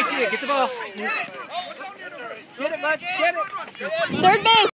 Right to you. Get the ball. Get it, bud. Get it. Third base.